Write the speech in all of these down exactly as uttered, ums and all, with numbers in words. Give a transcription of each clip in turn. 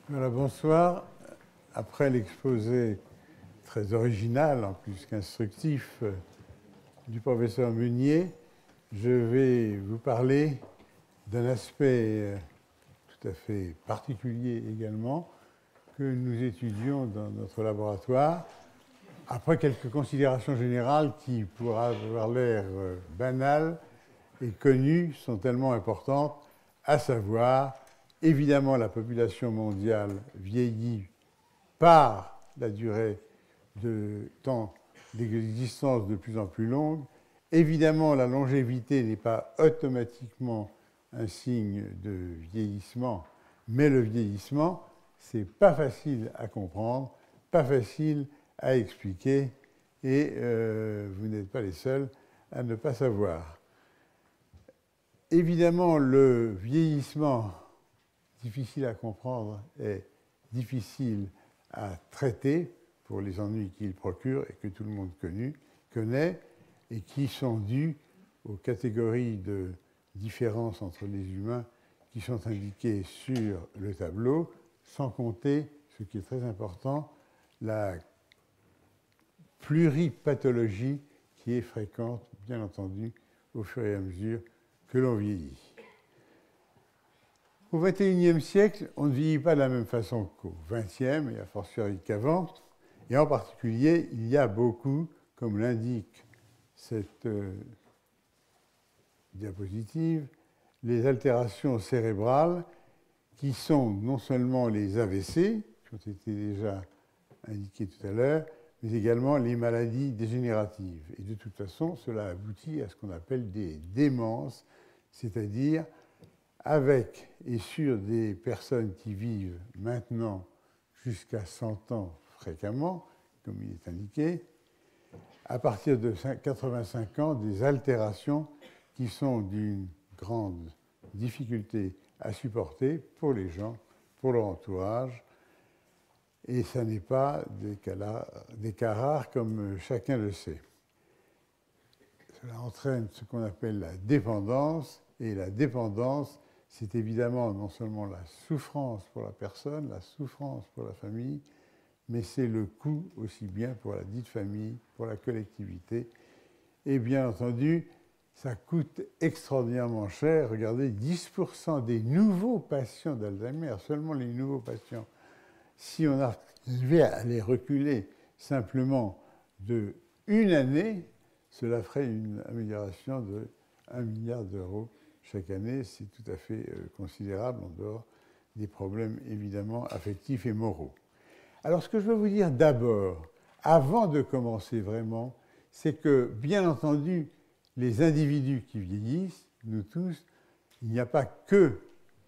Voilà, bonsoir. Après l'exposé très original, en plus qu'instructif, du professeur Meunier, je vais vous parler d'un aspect tout à fait particulier également que nous étudions dans notre laboratoire. Après quelques considérations générales qui, pour avoir l'air banales et connues, sont tellement importantes, à savoir, évidemment, la population mondiale vieillit par la durée de temps d'existence de plus en plus longue. Évidemment, la longévité n'est pas automatiquement un signe de vieillissement, mais le vieillissement, c'est pas facile à comprendre, pas facile à expliquer, et euh, vous n'êtes pas les seuls à ne pas savoir. Évidemment, le vieillissement, difficile à comprendre, est difficile à traiter pour les ennuis qu'il procure et que tout le monde connu, connaît et qui sont dus aux catégories de différences entre les humains qui sont indiquées sur le tableau, sans compter, ce qui est très important, la pluripathologie qui est fréquente, bien entendu, au fur et à mesure que l'on vieillit. Au vingt et unième siècle, on ne vieillit pas de la même façon qu'au vingtième et a fortiori qu'avant. Et en particulier, il y a beaucoup, comme l'indique cette euh, diapositive, les altérations cérébrales qui sont non seulement les A V C, qui ont été déjà indiquées tout à l'heure, mais également les maladies dégénératives. Et de toute façon, cela aboutit à ce qu'on appelle des démences, c'est-à-dire avec et sur des personnes qui vivent maintenant jusqu'à cent ans fréquemment, comme il est indiqué, à partir de quatre-vingt-cinq ans, des altérations qui sont d'une grande difficulté à supporter pour les gens, pour leur entourage, et ça n'est pas des cas, là, des cas rares comme chacun le sait. Cela entraîne ce qu'on appelle la dépendance, et la dépendance, c'est évidemment non seulement la souffrance pour la personne, la souffrance pour la famille, mais c'est le coût aussi bien pour la dite famille, pour la collectivité. Et bien entendu, ça coûte extraordinairement cher. Regardez, dix pour cent des nouveaux patients d'Alzheimer, seulement les nouveaux patients, si on arrivait à les reculer simplement de une année, cela ferait une amélioration de un milliard d'euros chaque année. C'est tout à fait euh, considérable en dehors des problèmes évidemment affectifs et moraux. Alors ce que je veux vous dire d'abord, avant de commencer vraiment, c'est que bien entendu, les individus qui vieillissent, nous tous, il n'y a pas que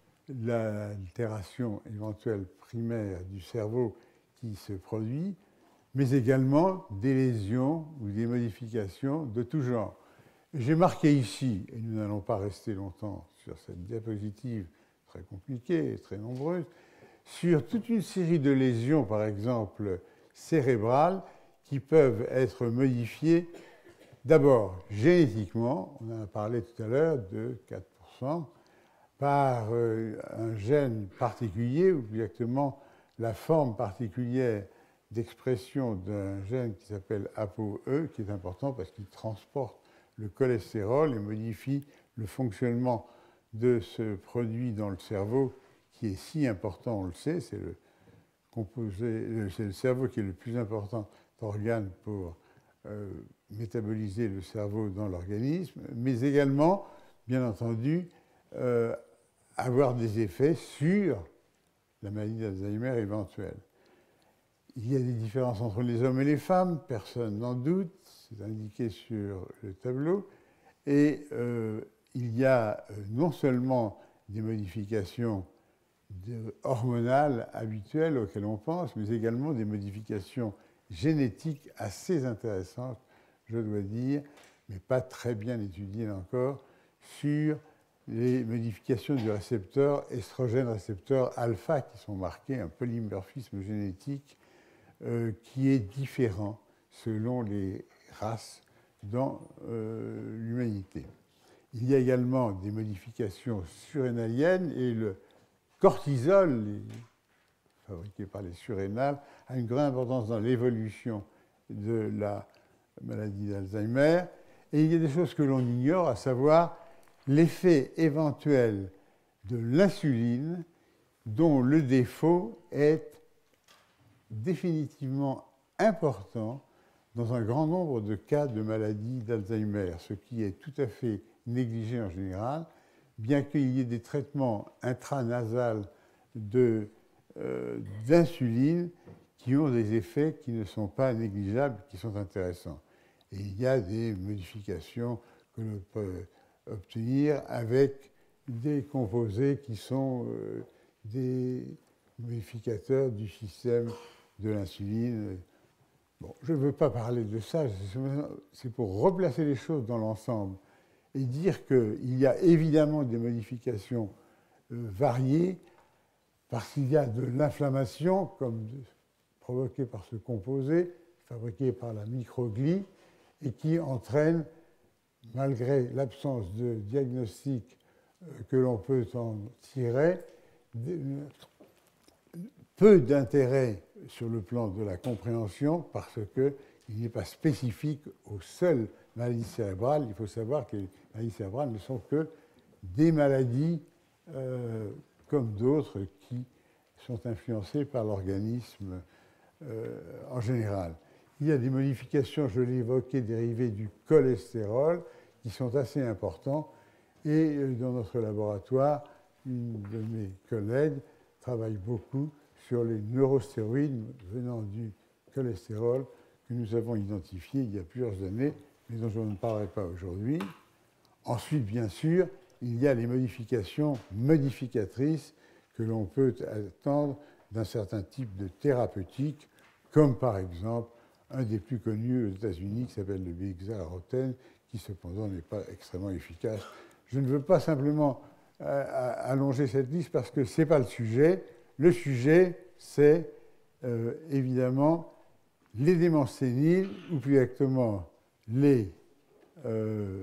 l'altération éventuelle primaire du cerveau qui se produit, mais également des lésions ou des modifications de tout genre. J'ai marqué ici, et nous n'allons pas rester longtemps sur cette diapositive très compliquée et très nombreuse, sur toute une série de lésions, par exemple cérébrales, qui peuvent être modifiées d'abord génétiquement, on en a parlé tout à l'heure, de quatre pour cent, par un gène particulier, ou plus exactement la forme particulière d'expression d'un gène qui s'appelle A P O E, qui est important parce qu'il transporte le cholestérol et modifie le fonctionnement de ce produit dans le cerveau qui est si important, on le sait, c'est le, composé, c'est le cerveau qui est le plus important organe pour euh, métaboliser le cerveau dans l'organisme, mais également, bien entendu, euh, avoir des effets sur la maladie d'Alzheimer éventuelle. Il y a des différences entre les hommes et les femmes, personne n'en doute, c'est indiqué sur le tableau, et euh, il y a euh, non seulement des modifications de, hormonales habituelles auxquelles on pense, mais également des modifications génétiques assez intéressantes, je dois dire, mais pas très bien étudiées encore, sur les modifications du récepteur estrogène récepteur alpha qui sont marquées, un polymorphisme génétique euh, qui est différent selon les races dans euh, l'humanité. Il y a également des modifications surrénaliennes et le cortisol, les fabriquée par les surrénales, a une grande importance dans l'évolution de la maladie d'Alzheimer. Et il y a des choses que l'on ignore, à savoir l'effet éventuel de l'insuline, dont le défaut est définitivement important dans un grand nombre de cas de maladie d'Alzheimer, ce qui est tout à fait négligé en général, bien qu'il y ait des traitements intranasales de, euh, d'insuline qui ont des effets qui ne sont pas négligeables, qui sont intéressants. Et il y a des modifications que l'on peut obtenir avec des composés qui sont euh, des modificateurs du système de l'insuline. Bon, je ne veux pas parler de ça, c'est pour replacer les choses dans l'ensemble et dire qu'il y a évidemment des modifications euh, variées parce qu'il y a de l'inflammation, comme de, provoquée par ce composé, fabriqué par la microglie, et qui entraîne, malgré l'absence de diagnostic euh, que l'on peut en tirer, peu d'intérêt sur le plan de la compréhension parce qu'il n'est pas spécifique aux seules maladies cérébrales. Il faut savoir que les maladies cérébrales ne sont que des maladies euh, comme d'autres qui sont influencées par l'organisme euh, en général. Il y a des modifications, je l'ai évoqué, dérivées du cholestérol qui sont assez importantes et dans notre laboratoire, une de mes collègues travaille beaucoup sur les neurostéroïdes venant du cholestérol que nous avons identifié il y a plusieurs années, mais dont je ne parlerai pas aujourd'hui. Ensuite, bien sûr, il y a les modifications modificatrices que l'on peut attendre d'un certain type de thérapeutique, comme par exemple un des plus connus aux États-Unis qui s'appelle le bixarotène, qui cependant n'est pas extrêmement efficace. Je ne veux pas simplement euh, allonger cette liste parce que ce n'est pas le sujet. Le sujet, c'est euh, évidemment les démences séniles, ou plus exactement les... Euh,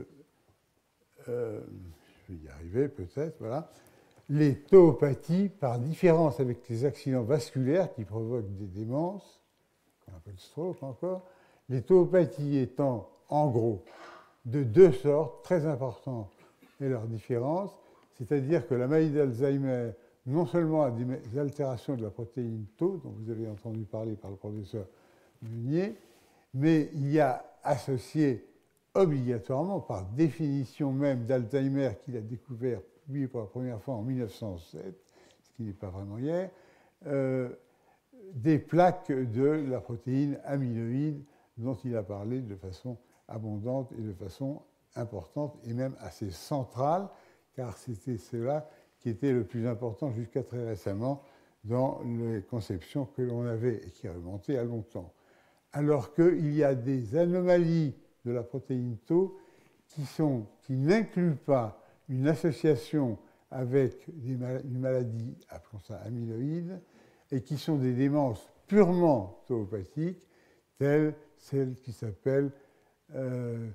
euh, je vais y arriver peut-être, voilà. Les tauopathies, par différence avec les accidents vasculaires qui provoquent des démences, qu'on appelle stroke encore, les tauopathies étant en gros de deux sortes très importantes et leur différence, c'est-à-dire que la maladie d'Alzheimer non seulement a des altérations de la protéine tau, dont vous avez entendu parler par le professeur Meunier, mais il y a associé obligatoirement, par définition même d'Alzheimer qu'il a découvert, lui, pour la première fois en mille neuf cent sept, ce qui n'est pas vraiment hier, euh, des plaques de la protéine amyloïde dont il a parlé de façon abondante et de façon importante et même assez centrale, car c'était cela qui était le plus important jusqu'à très récemment dans les conceptions que l'on avait et qui remontaient à longtemps. Alors qu'il y a des anomalies de la protéine tau qui, sont, qui n'incluent pas une association avec des mal- une maladie, appelons ça amyloïde, et qui sont des démences purement tauopathiques, telles celles qui s'appellent euh,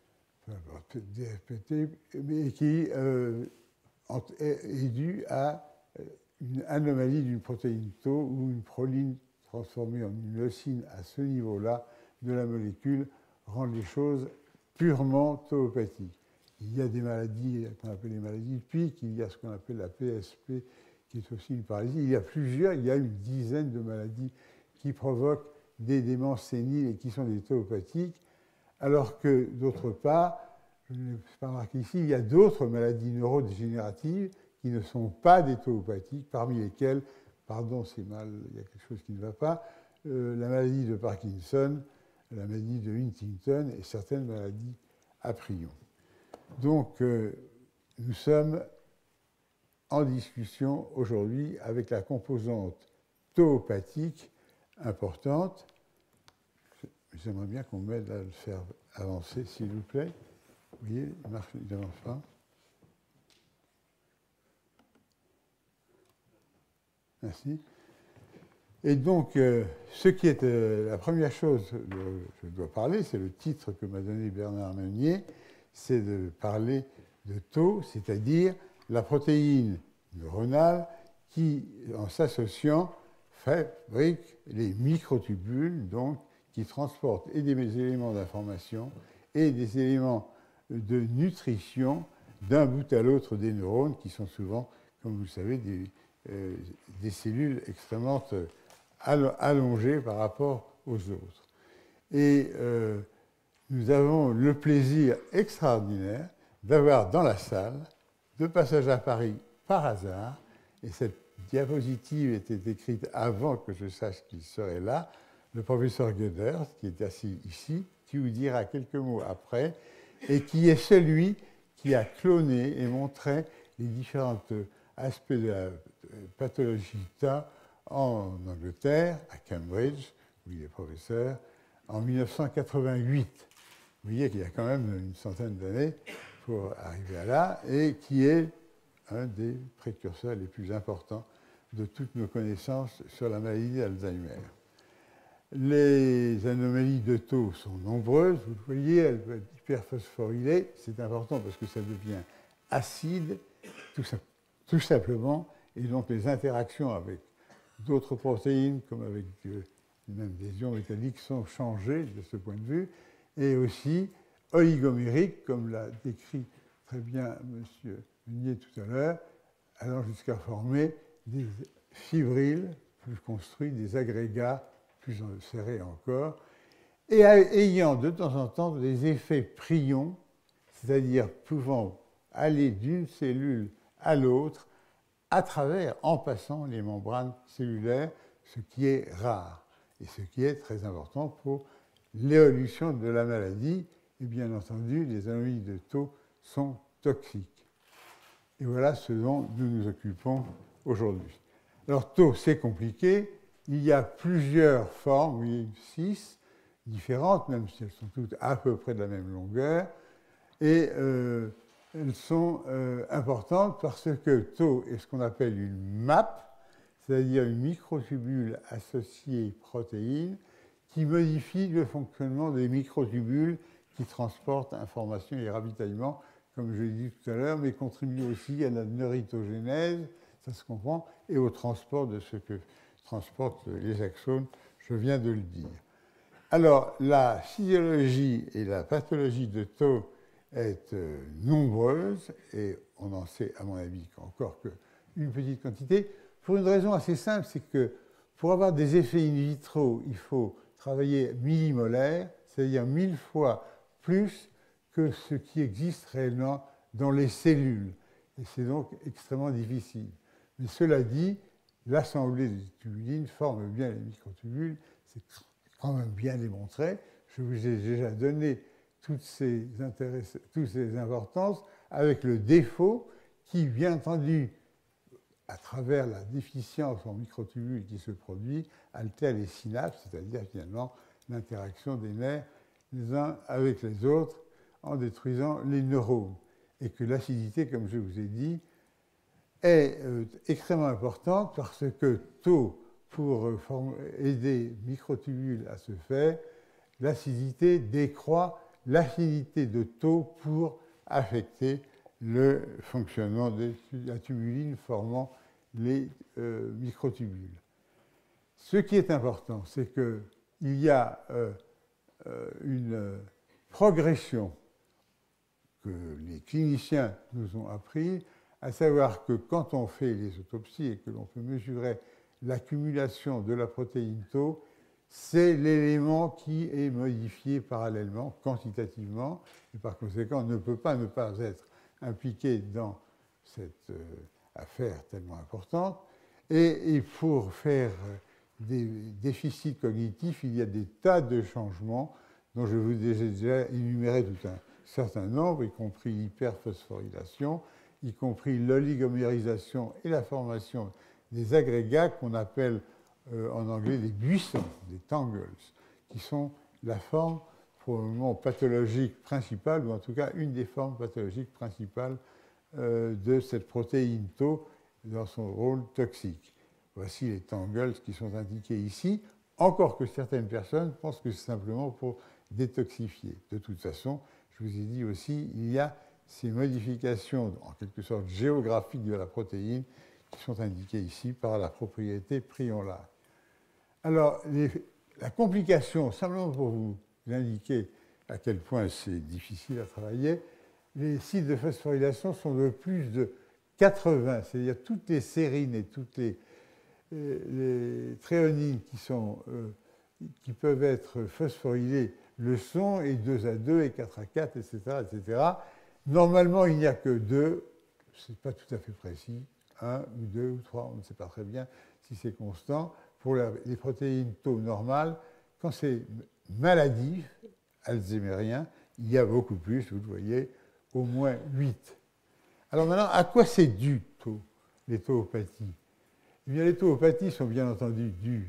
D F P T, mais qui euh, est due à une anomalie d'une protéine tau ou une proline transformée en une leucine à ce niveau-là de la molécule rend les choses purement tauopathiques. Il y a des maladies qu'on appelle les maladies de Pick, il y a ce qu'on appelle la P S P, qui est aussi une paralysie. Il y a plusieurs, il y a une dizaine de maladies qui provoquent des démences séniles et qui sont des tauopathiques, alors que, d'autre part, je ne l'ai pas remarqué ici, il y a d'autres maladies neurodégénératives qui ne sont pas des tauopathiques, parmi lesquelles, pardon, c'est mal, il y a quelque chose qui ne va pas, euh, la maladie de Parkinson, la maladie de Huntington et certaines maladies à prion. Donc, euh, nous sommes en discussion aujourd'hui avec la composante tauopathique importante. J'aimerais bien qu'on m'aide à le faire avancer, s'il vous plaît. Vous voyez, il marche, il n'avance pas. Merci. Et donc, euh, ce qui est euh, la première chose dont je dois parler, c'est le titre que m'a donné Bernard Meunier, c'est de parler de tau, c'est-à-dire la protéine neuronale qui, en s'associant, fabrique les microtubules, donc, qui transportent et des éléments d'information et des éléments de nutrition d'un bout à l'autre des neurones, qui sont souvent, comme vous le savez, des, euh, des cellules extrêmement allongées par rapport aux autres. Et euh, nous avons le plaisir extraordinaire d'avoir dans la salle, de passage à Paris par hasard, et cette diapositive était écrite avant que je sache qu'il serait là, le professeur Göders, qui est assis ici, qui vous dira quelques mots après, et qui est celui qui a cloné et montré les différents aspects de la pathologie T A en Angleterre, à Cambridge, où il est professeur, en mille neuf cent quatre-vingt-huit. Vous voyez qu'il y a quand même une centaine d'années pour arriver à là, et qui est un des précurseurs les plus importants de toutes nos connaissances sur la maladie d'Alzheimer. Les anomalies de taux sont nombreuses, vous le voyez, elles peuvent être hyperphosphorylées, c'est important parce que ça devient acide, tout, ça, tout simplement, et donc les interactions avec d'autres protéines, comme avec euh, même des ions métalliques, sont changées de ce point de vue, et aussi oligomériques, comme l'a décrit très bien M. Meunier tout à l'heure, allant jusqu'à former des fibrilles plus construits, des agrégats plus serrés encore, et ayant de temps en temps des effets prions, c'est-à-dire pouvant aller d'une cellule à l'autre à travers, en passant les membranes cellulaires, ce qui est rare et ce qui est très important pour l'évolution de la maladie. Et bien entendu, les anomalies de taux sont toxiques. Et voilà ce dont nous nous occupons aujourd'hui. Alors, taux, c'est compliqué. Il y a plusieurs formes, oui, six, différentes, même si elles sont toutes à peu près de la même longueur. Et euh, elles sont euh, importantes parce que taux est ce qu'on appelle une M A P, c'est-à-dire une microtubule associée protéine, qui modifie le fonctionnement des microtubules qui transportent information et ravitaillement, comme je l'ai dit tout à l'heure, mais contribue aussi à la neuritogénèse, ça se comprend, et au transport de ce que transportent les axones, je viens de le dire. Alors, la physiologie et la pathologie de taux est euh, nombreuse, et on en sait, à mon avis, encore qu'une petite quantité, pour une raison assez simple, c'est que pour avoir des effets in vitro, il faut travailler millimolaire, c'est-à-dire mille fois plus que ce qui existe réellement dans les cellules. Et c'est donc extrêmement difficile. Mais cela dit, l'assemblée des tubulines forme bien les microtubules, c'est quand même bien démontré. Je vous ai déjà donné toutes ces, toutes ces importances, avec le défaut qui, bien entendu, à travers la déficience en microtubules qui se produit, altère les synapses, c'est-à-dire finalement l'interaction des nerfs les uns avec les autres en détruisant les neurones. Et que l'acidité, comme je vous ai dit, est euh, extrêmement importante parce que tôt, pour euh, aider microtubules à se faire, l'acidité décroît l'affinité de taux pour affecter le fonctionnement de la tubuline formant les euh, microtubules. Ce qui est important, c'est qu'il y a euh, euh, une euh, progression que les cliniciens nous ont appris, à savoir que quand on fait les autopsies et que l'on peut mesurer l'accumulation de la protéine tau, c'est l'élément qui est modifié parallèlement, quantitativement, et par conséquent, on ne peut pas ne pas être impliqué dans cette euh, affaire tellement importante. Et, et pour faire des déficits cognitifs, il y a des tas de changements dont je vous ai déjà énuméré tout un certain nombre, y compris l'hyperphosphorylation, y compris l'oligomérisation et la formation des agrégats qu'on appelle euh, en anglais des buissons, des tangles, qui sont la forme probablement pathologique principale, ou en tout cas une des formes pathologiques principales euh, de cette protéine tau dans son rôle toxique. Voici les tangles qui sont indiqués ici, encore que certaines personnes pensent que c'est simplement pour détoxifier. De toute façon, je vous ai dit aussi, il y a ces modifications, en quelque sorte géographiques de la protéine, qui sont indiquées ici par la propriété prion-là. Alors, les, la complication, simplement pour vous indiquer à quel point c'est difficile à travailler, les sites de phosphorylation sont de plus de quatre-vingts, c'est-à-dire toutes les sérines et toutes les, les tréonines qui, sont, euh, qui peuvent être phosphorylées le sont, et deux à deux, et quatre à quatre, et cetera, et cetera. Normalement, il n'y a que deux, ce n'est pas tout à fait précis, un ou deux ou trois, on ne sait pas très bien si c'est constant. Pour la, les protéines tau normales, quand c'est maladif, alzheimerien, il y a beaucoup plus, vous le voyez, au moins huit. Alors maintenant, à quoi c'est dû, tau, les tauopathies? Eh bien, les tauopathies sont bien entendu dues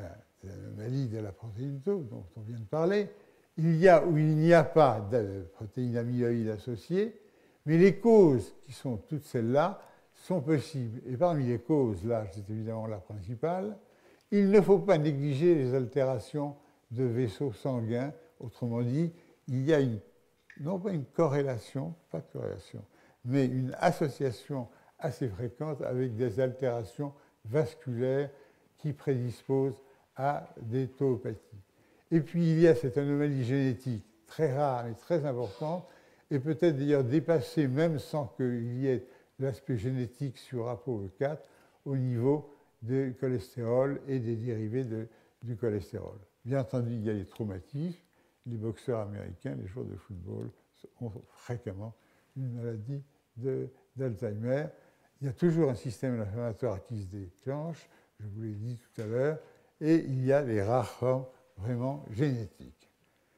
à l'anomalie de la protéine tau, dont on vient de parler. Il y a ou il n'y a pas de protéines amyloïdes associées, mais les causes, qui sont toutes celles-là, sont possibles. Et parmi les causes, là, c'est évidemment la principale, il ne faut pas négliger les altérations de vaisseaux sanguins. Autrement dit, il y a une, non pas une corrélation, pas de corrélation, mais une association assez fréquente avec des altérations vasculaires qui prédisposent à des tauopathies. Et puis il y a cette anomalie génétique très rare et très importante, et peut-être d'ailleurs dépassée même sans qu'il y ait l'aspect génétique sur A P O E quatre au niveau du cholestérol et des dérivés de, du cholestérol. Bien entendu, il y a les traumatismes. Les boxeurs américains, les joueurs de football, ont fréquemment une maladie de, d'Alzheimer. Il y a toujours un système inflammatoire qui se déclenche, je vous l'ai dit tout à l'heure, et il y a les rares formes vraiment génétiques.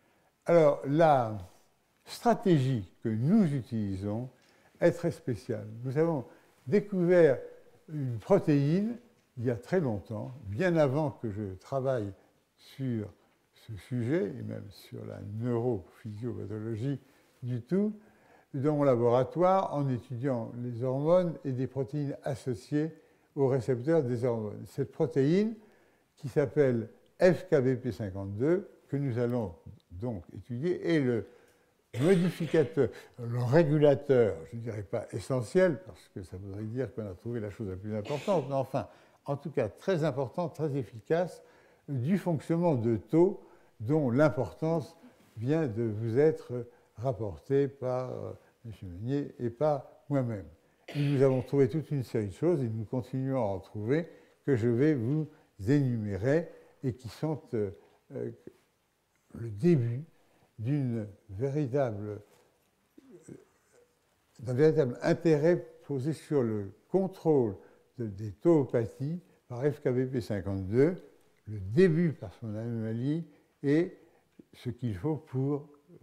Alors, la stratégie que nous utilisons est très spéciale. Nous avons découvert une protéine il y a très longtemps, bien avant que je travaille sur ce sujet, et même sur la neurophysiopathologie du tout, dans mon laboratoire, en étudiant les hormones et des protéines associées aux récepteurs des hormones. Cette protéine, qui s'appelle F K B P cinquante-deux, que nous allons donc étudier, est le modificateur, le régulateur, je ne dirais pas essentiel, parce que ça voudrait dire qu'on a trouvé la chose la plus importante, mais enfin, en tout cas très important, très efficace, du fonctionnement de tau, dont l'importance vient de vous être rapportée par euh, M. Meunier et par moi-même. Et nous avons trouvé toute une série de choses, et nous continuons à en trouver, que je vais vous énumérer, et qui sont euh, euh, le début d'une véritable, d'un véritable intérêt posé sur le contrôle de, des tauopathies par F K B P cinquante-deux, le début par son anomalie et ce qu'il faut pour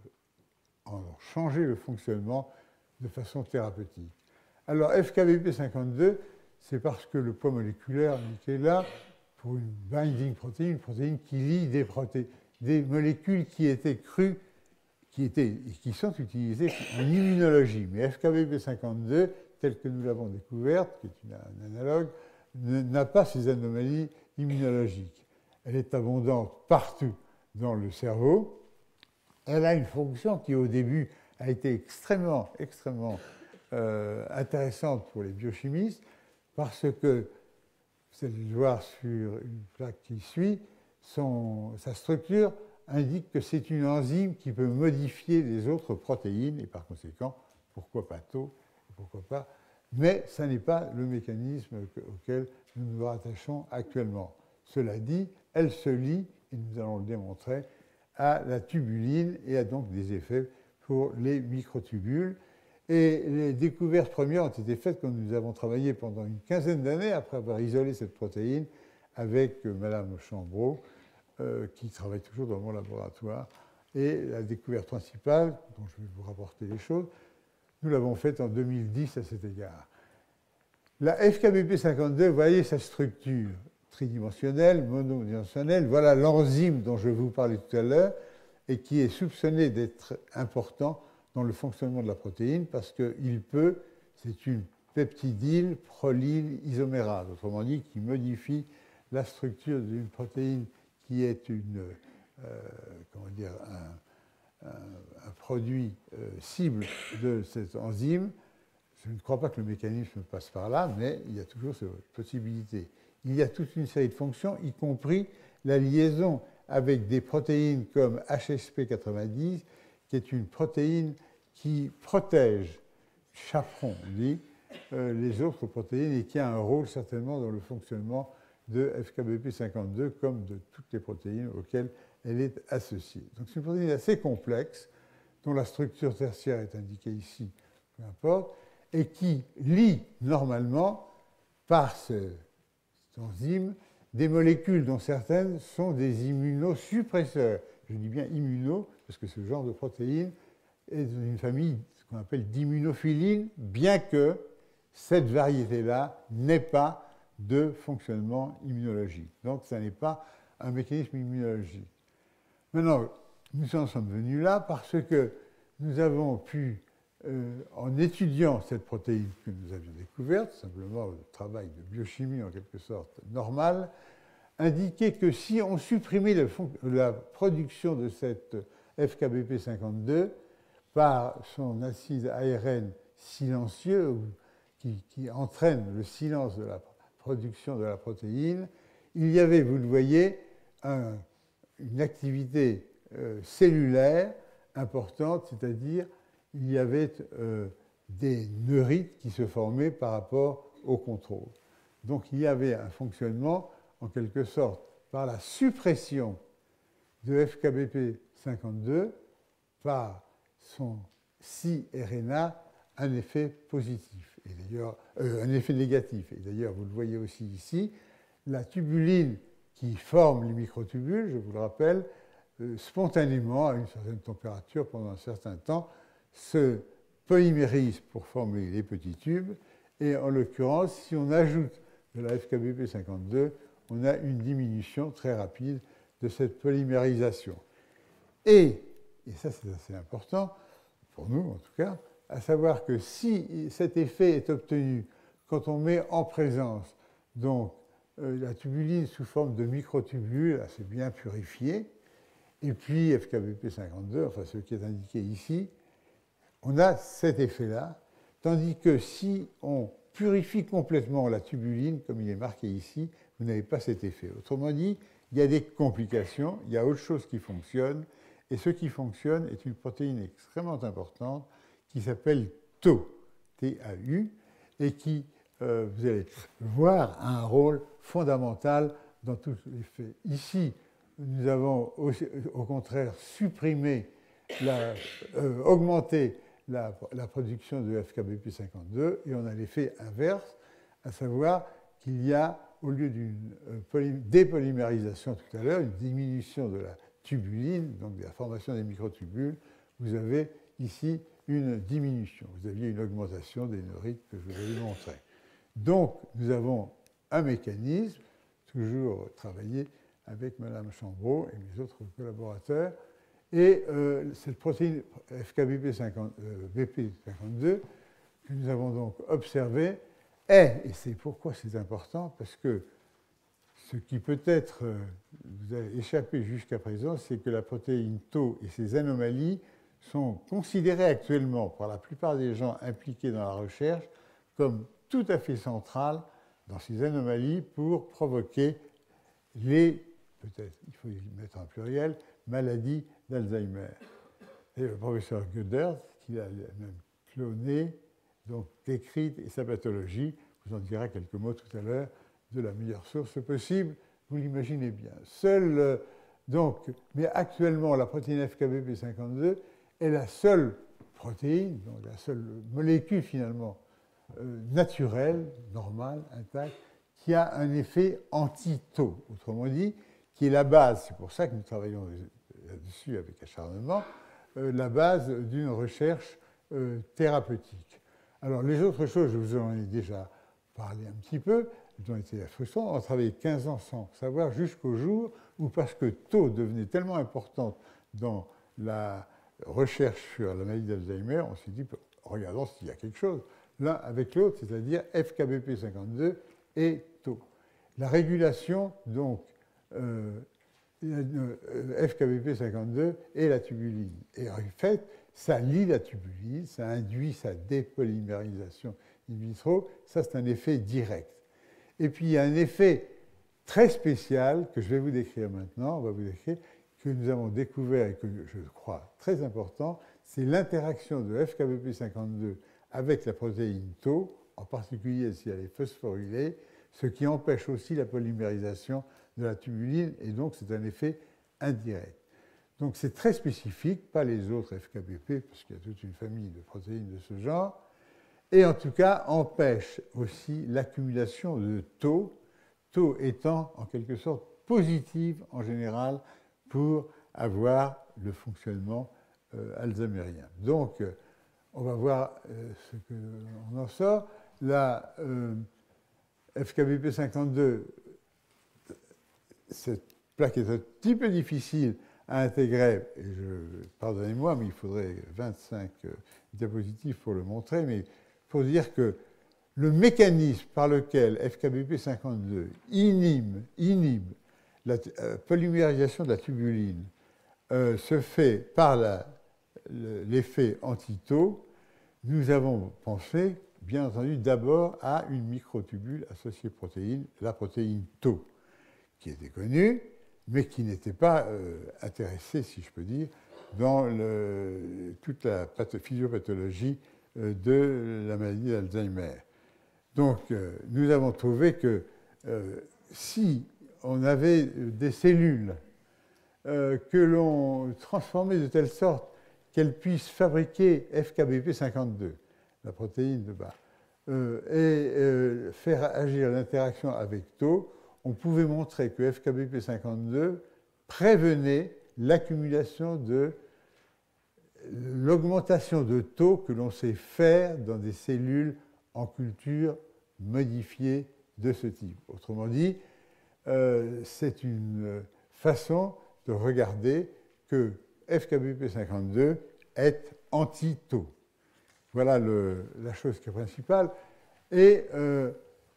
en changer le fonctionnement de façon thérapeutique. Alors F K B P cinquante-deux, c'est parce que le poids moléculaire indiqué là, pour une binding protéine, une protéine qui lie des, proté des molécules qui étaient crues, qui, étaient, qui sont utilisées en immunologie. Mais F K B P cinquante-deux, tel que nous l'avons découverte, qui est une, un analogue, n'a pas ces anomalies immunologiques. Elle est abondante partout dans le cerveau. Elle a une fonction qui, au début, a été extrêmement, extrêmement euh, intéressante pour les biochimistes, parce que, vous allez le voir sur une plaque qui suit, son, sa structure indique que c'est une enzyme qui peut modifier les autres protéines, et par conséquent, pourquoi pas tau, pourquoi pas, mais ce n'est pas le mécanisme auquel nous nous rattachons actuellement. Cela dit, elle se lie, et nous allons le démontrer, à la tubuline et a donc des effets pour les microtubules. Et les découvertes premières ont été faites quand nous avons travaillé pendant une quinzaine d'années après avoir isolé cette protéine avec euh, Madame Chambreau, euh, qui travaille toujours dans mon laboratoire. Et la découverte principale, dont je vais vous rapporter les choses, nous l'avons faite en deux mille dix à cet égard. La F K B P cinquante-deux, vous voyez sa structure tridimensionnelle, monodimensionnelle. Voilà l'enzyme dont je vous parlais tout à l'heure et qui est soupçonné d'être important dans le fonctionnement de la protéine parce qu'il peut, c'est une peptidyl prolyl isomérase, autrement dit, qui modifie la structure d'une protéine qui est une, euh, comment dire, un, un, un produit euh, cible de cette enzyme. Je ne crois pas que le mécanisme passe par là, mais il y a toujours cette possibilité. il y a toute une série de fonctions, y compris la liaison avec des protéines comme H S P quatre-vingt-dix, qui est une protéine qui protège, chaperon, on dit, euh, les autres protéines et qui a un rôle certainement dans le fonctionnement de F K B P cinquante-deux, comme de toutes les protéines auxquelles elle est associée. Donc c'est une protéine assez complexe, dont la structure tertiaire est indiquée ici, peu importe, et qui lie normalement, par ce, cette enzyme, des molécules dont certaines sont des immunosuppresseurs. Je dis bien immuno, parce que ce genre de protéine est d'une famille qu'on appelle d'immunophilines, bien que cette variété-là n'ait pas de fonctionnement immunologique. Donc, ça n'est pas un mécanisme immunologique. Maintenant, nous en sommes venus là parce que nous avons pu, euh, en étudiant cette protéine que nous avions découverte, simplement le travail de biochimie en quelque sorte normal, indiquer que si on supprimait le, la production de cette F K B P cinquante-deux par son acide A R N silencieux qui, qui entraîne le silence de la production de la protéine, il y avait, vous le voyez, un, une activité euh, cellulaire importante, c'est-à-dire il y avait euh, des neurites qui se formaient par rapport au contrôle. Donc il y avait un fonctionnement, en quelque sorte, par la suppression de F K B P cinquante-deux par son si R N A, un effet positif, et d'ailleurs euh, un effet négatif. Et d'ailleurs, vous le voyez aussi ici, la tubuline qui forme les microtubules, je vous le rappelle, euh, spontanément, à une certaine température, pendant un certain temps, se polymérise pour former les petits tubes. Et en l'occurrence, si on ajoute de la F K B P cinquante-deux, on a une diminution très rapide de cette polymérisation. Et, et ça c'est assez important, pour nous en tout cas, à savoir que si cet effet est obtenu quand on met en présence donc, euh, la tubuline sous forme de microtubules assez bien purifiés, et puis F K B P cinquante-deux, enfin ce qui est indiqué ici, on a cet effet-là, tandis que si on purifie complètement la tubuline, comme il est marqué ici, vous n'avez pas cet effet. Autrement dit, il y a des complications, il y a autre chose qui fonctionne, et ce qui fonctionne est une protéine extrêmement importante qui s'appelle Tau, T A U, et qui, euh, vous allez voir, a un rôle fondamental dans tous les faits. Ici, nous avons au, au contraire supprimé, la, euh, augmenté la, la production de F K B P cinquante-deux, et on a l'effet inverse, à savoir qu'il y a, au lieu d'une euh, dépolymérisation tout à l'heure, une diminution de la tubuline, donc de la formation des microtubules, vous avez ici une diminution. Vous aviez une augmentation des neurites que je vous avais montré. Donc, nous avons un mécanisme, toujours travaillé avec Mme Chambreau et mes autres collaborateurs, et euh, cette protéine F K B P cinquante-deux que nous avons donc observée est, et c'est pourquoi c'est important, parce que ce qui peut-être euh, vous a échappé jusqu'à présent, c'est que la protéine Tau et ses anomalies sont considérées actuellement par la plupart des gens impliqués dans la recherche comme tout à fait centrales dans ces anomalies pour provoquer les, peut-être, il faut y mettre un pluriel, maladies d'Alzheimer. Et le professeur Gödert, qui a même cloné, donc décrit et sa pathologie, vous en dira quelques mots tout à l'heure, de la meilleure source possible, vous l'imaginez bien. Seul, euh, donc, mais actuellement, la protéine F K B P cinquante-deux est la seule protéine, donc la seule molécule finalement euh, naturelle, normale, intacte, qui a un effet anti-Tau, autrement dit, qui est la base, c'est pour ça que nous travaillons là-dessus avec acharnement, euh, la base d'une recherche euh, thérapeutique. Alors, les autres choses, je vous en ai déjà parlé un petit peu, elles ont été frustrantes. On a travaillé quinze ans sans savoir jusqu'au jour où, parce que Tau devenait tellement importante dans la recherche sur la maladie d'Alzheimer, on s'est dit, regardons s'il y a quelque chose l'un avec l'autre, c'est-à-dire F K B P cinquante-deux et Tau. La régulation, donc, euh, F K B P cinquante-deux et la tubuline. Et en fait, ça lie la tubuline, ça induit sa dépolymérisation in vitro, ça c'est un effet direct. Et puis il y a un effet très spécial que je vais vous décrire maintenant, on va vous décrire, que nous avons découvert et que je crois très important, c'est l'interaction de F K B P cinquante-deux avec la protéine Tau, en particulier si elle est phosphorylée, ce qui empêche aussi la polymérisation de la tubuline, et donc c'est un effet indirect. Donc c'est très spécifique, pas les autres F K B P, parce qu'il y a toute une famille de protéines de ce genre, et en tout cas empêche aussi l'accumulation de Tau, Tau étant en quelque sorte positive en général pour avoir le fonctionnement euh, alzheimerien. Donc euh, on va voir euh, ce qu'on en sort. La euh, F K B P cinquante-deux, cette plaque est un petit peu difficile à intégrer, et je, pardonnez-moi, mais il faudrait vingt-cinq euh, diapositives pour le montrer, mais pour dire que le mécanisme par lequel F K B P cinquante-deux inhibe, inhibe la euh, polymérisation de la tubuline euh, se fait par la, le, l'effet anti-Tau. Nous avons pensé, bien entendu, d'abord à une microtubule associée protéine, la protéine Tau, qui était connue, mais qui n'était pas euh, intéressée, si je peux dire, dans le, toute la physiopathologie euh, de la maladie d'Alzheimer. Donc, euh, nous avons trouvé que euh, si on avait des cellules euh, que l'on transformait de telle sorte qu'elles puissent fabriquer F K B P cinquante-deux, la protéine de bas, euh, et euh, faire agir l'interaction avec Tau, on pouvait montrer que F K B P cinquante-deux prévenait l'accumulation de l'augmentation de Tau que l'on sait faire dans des cellules en culture modifiées de ce type. Autrement dit, euh, c'est une façon de regarder que F K B P cinquante-deux est anti-Tau. Voilà le, la chose qui est principale. Et euh,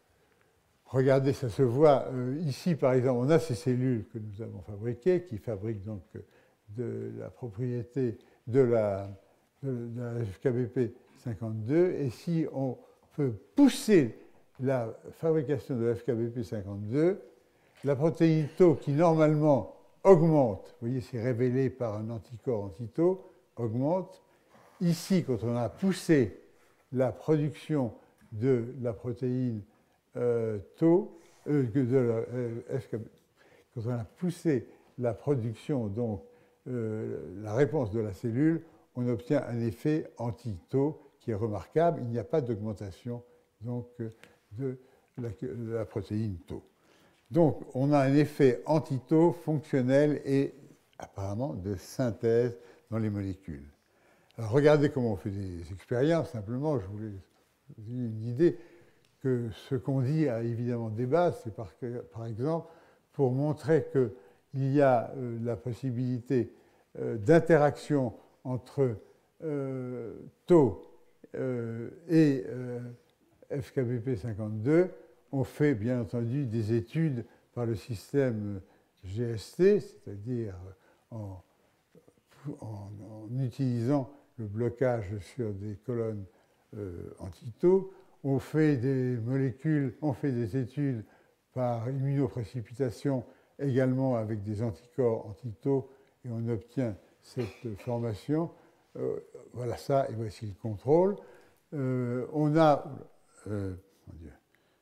regardez, ça se voit euh, ici, par exemple, on a ces cellules que nous avons fabriquées, qui fabriquent donc de la propriété de la, de, de la F K B P cinquante-deux. Et si on peut pousser la fabrication de F K B P cinquante-deux, la protéine Tau qui normalement augmente, vous voyez, c'est révélé par un anticorps anti-Tau, augmente. Ici, quand on a poussé la production de la protéine euh, Tau, euh, de la, euh, F K B, quand on a poussé la production, donc euh, la réponse de la cellule, on obtient un effet anti-Tau qui est remarquable. Il n'y a pas d'augmentation donc de la, de la protéine Tau. Donc, on a un effet anti-Tau fonctionnel et apparemment de synthèse dans les molécules. Alors, regardez comment on fait des expériences. Simplement, je voulais vous donner une idée que ce qu'on dit a évidemment des bases. C'est par, par exemple pour montrer qu'il y a euh, la possibilité euh, d'interaction entre euh, Tau euh, et euh, F K B P cinquante-deux. On fait bien entendu des études par le système G S T, c'est-à-dire en, en, en utilisant le blocage sur des colonnes euh, anti-Tau. On fait des molécules, on fait des études par immunoprécipitation également avec des anticorps anti-Tau et on obtient cette formation. Euh, voilà ça, et voici le contrôle. Euh, on a... Euh, mon Dieu.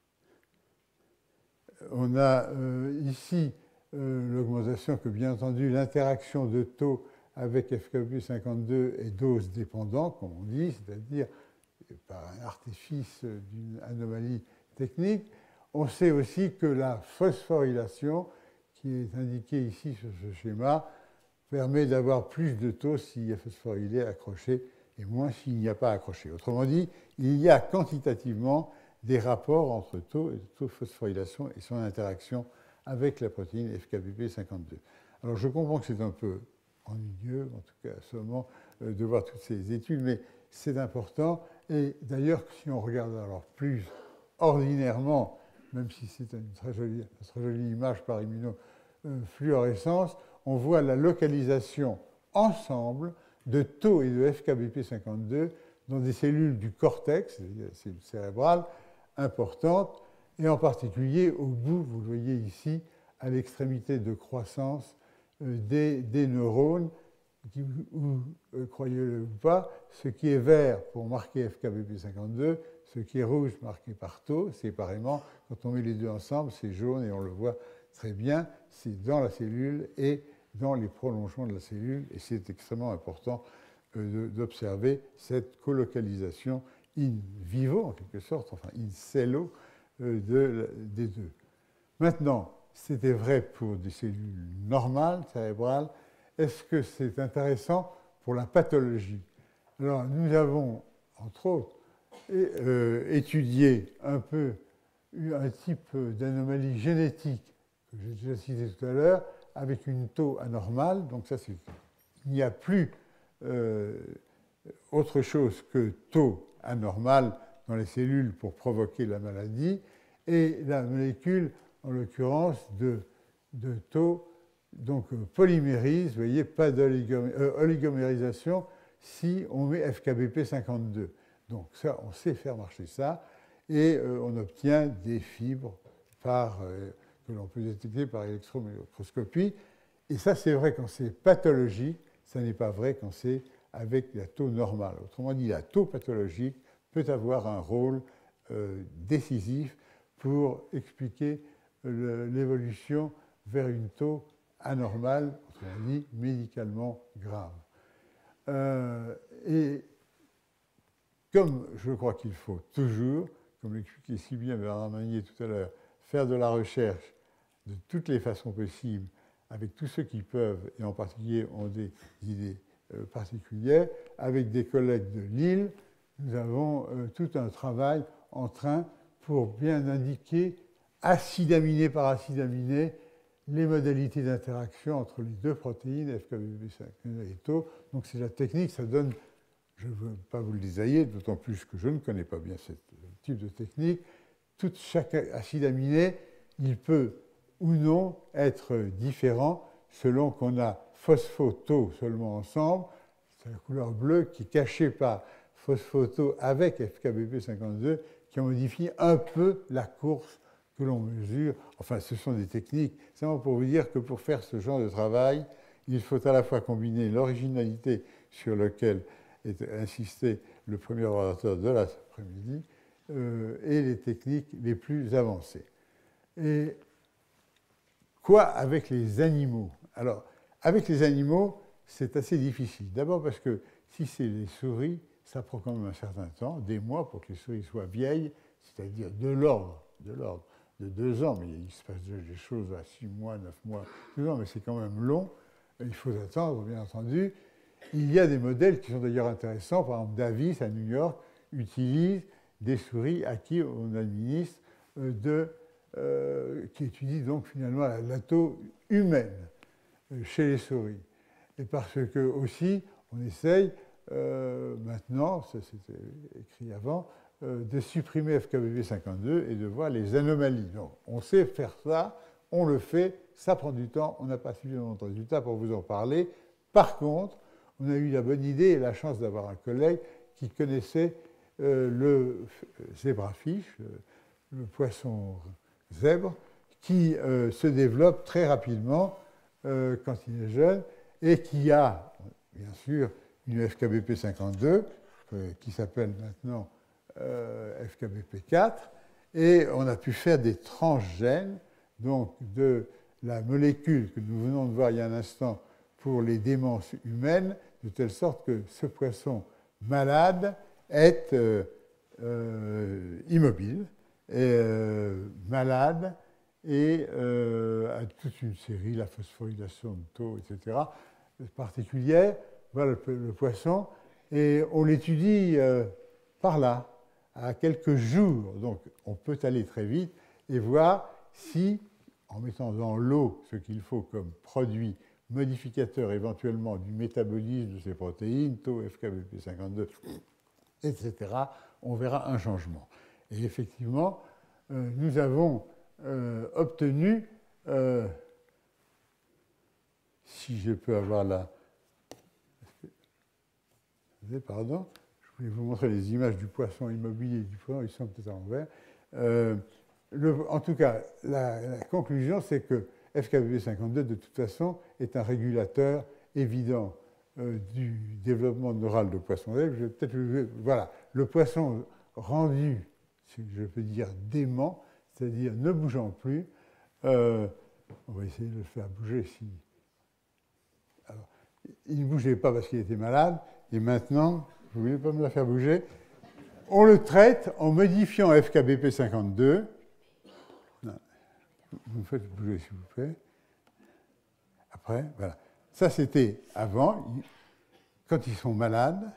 On a euh, ici euh, l'augmentation que, bien entendu, l'interaction de Tau avec F K B P cinquante-deux est dose dépendant, comme on dit, c'est-à-dire par un artifice d'une anomalie technique. On sait aussi que la phosphorylation, qui est indiquée ici sur ce schéma, permet d'avoir plus de Tau s'il y a phosphorylé accroché et moins s'il n'y a pas accroché. Autrement dit, il y a quantitativement des rapports entre Tau et taux de phosphorylation et son interaction avec la protéine F K B P cinquante-deux. Alors je comprends que c'est un peu ennuyeux, en tout cas à ce moment, euh, de voir toutes ces études, mais c'est important. Et d'ailleurs, si on regarde alors plus ordinairement, même si c'est une très jolie, une très jolie image par immunofluorescence, on voit la localisation ensemble de Tau et de F K B P cinquante-deux dans des cellules du cortex, c'est-à-dire des cellules cérébrales importantes, et en particulier au bout, vous le voyez ici, à l'extrémité de croissance euh, des, des neurones, qui, ou, euh, croyez-le ou pas, ce qui est vert pour marquer F K B P cinquante-deux, ce qui est rouge marqué par tau, séparément, quand on met les deux ensemble, c'est jaune et on le voit très bien, c'est dans la cellule et dans les prolongements de la cellule, et c'est extrêmement important euh, d'observer cette colocalisation in vivo, en quelque sorte, enfin in cello, euh, de, des deux. Maintenant, c'était vrai pour des cellules normales, cérébrales. Est-ce que c'est intéressant pour la pathologie? Alors, nous avons, entre autres, et, euh, étudié un peu un type d'anomalie génétique que j'ai déjà cité tout à l'heure, avec une tau anormale. Donc, ça, c'est, il n'y a plus euh, autre chose que tau anormal dans les cellules pour provoquer la maladie, et la molécule, en l'occurrence, de, de tau, donc polymérise, vous voyez, pas d'oligomérisation si on met F K B P cinquante-deux. Donc ça, on sait faire marcher ça, et euh, on obtient des fibres par, euh, que l'on peut détecter par électromicroscopie. Et ça, c'est vrai quand c'est pathologique, ça n'est pas vrai quand c'est avec la tau normale. Autrement dit, la tau pathologique peut avoir un rôle euh, décisif pour expliquer l'évolution vers une tau anormale, autrement dit, médicalement grave. Euh, et comme je crois qu'il faut toujours, comme l'expliquait si bien Bernard Magnier tout à l'heure, faire de la recherche de toutes les façons possibles avec tous ceux qui peuvent, et en particulier ont des idées euh, particulières, avec des collègues de Lille, nous avons euh, tout un travail en train pour bien indiquer, acide aminé par acide aminé, les modalités d'interaction entre les deux protéines, F K B P cinquante-deux et tau. Donc c'est la technique, ça donne, je ne veux pas vous le détailler, d'autant plus que je ne connais pas bien ce type de technique. Tout, chaque acide aminé, il peut ou non être différent selon qu'on a phospho-tau seulement ensemble, c'est la couleur bleue qui est cachée par phospho-tau avec F K B P cinquante-deux, qui modifie un peu la course que l'on mesure. Enfin, ce sont des techniques. C'est vraiment pour vous dire que pour faire ce genre de travail, il faut à la fois combiner l'originalité sur laquelle est insisté le premier orateur de l'après-midi euh, et les techniques les plus avancées. Et quoi avec les animaux? Alors, avec les animaux, c'est assez difficile. D'abord parce que si c'est les souris, ça prend quand même un certain temps, des mois pour que les souris soient vieilles, c'est-à-dire de l'ordre, de l'ordre de deux ans, mais il se passe des choses à six mois, neuf mois, deux ans, mais c'est quand même long. Il faut attendre, bien entendu. Il y a des modèles qui sont d'ailleurs intéressants. Par exemple, Davis, à New York, utilise des souris à qui on administre de, euh, qui étudient donc finalement la, la tau humaine euh, chez les souris. Et parce que aussi, on essaye euh, maintenant, ça c'était écrit avant, euh, de supprimer F K B P cinquante-deux et de voir les anomalies. Donc, on sait faire ça, on le fait, ça prend du temps, on n'a pas suffisamment de résultats pour vous en parler. Par contre, on a eu la bonne idée et la chance d'avoir un collègue qui connaissait euh, le zébrafiche, le, le poisson zèbre, qui euh, se développe très rapidement euh, quand il est jeune et qui a, bien sûr, une F K B P cinquante-deux euh, qui s'appelle maintenant euh, F K B P quatre, et on a pu faire des transgènes donc de la molécule que nous venons de voir il y a un instant pour les démences humaines, de telle sorte que ce poisson malade est euh, euh, immobile, et, euh, malade, et euh, a toute une série, la phosphorylation de taux, et cetera, particulière. Voilà le, le poisson, et on l'étudie euh, par là, à quelques jours. Donc on peut aller très vite et voir si, en mettant dans l'eau ce qu'il faut comme produit modificateur éventuellement du métabolisme de ces protéines, tau, F K B P cinquante-deux, et cetera, on verra un changement. Et effectivement, euh, nous avons euh, obtenu, euh, si je peux avoir la... Pardon, je voulais vous montrer les images du poisson immobile et du poisson, ils sont peut-être à l'envers. Euh, le, en tout cas, la, la conclusion, c'est que F K B P cinquante-deux, de toute façon, est un régulateur évident euh, du développement neural de poisson d'Elbe. Je vais peut-être le, voilà, le poisson rendu, si je peux dire, dément, c'est-à-dire ne bougeant plus. Euh, on va essayer de le faire bouger. Si... Alors, il ne bougeait pas parce qu'il était malade, et maintenant, vous ne voulez pas me le faire bouger. On le traite en modifiant F K B P cinquante-deux. Non. Vous me faites bouger, s'il vous plaît. Après, voilà. Ça, c'était avant, quand ils sont malades,